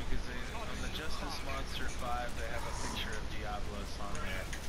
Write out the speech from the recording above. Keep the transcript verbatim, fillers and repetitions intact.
because they, on the Justice Monster five, they have a picture of Diablos on there.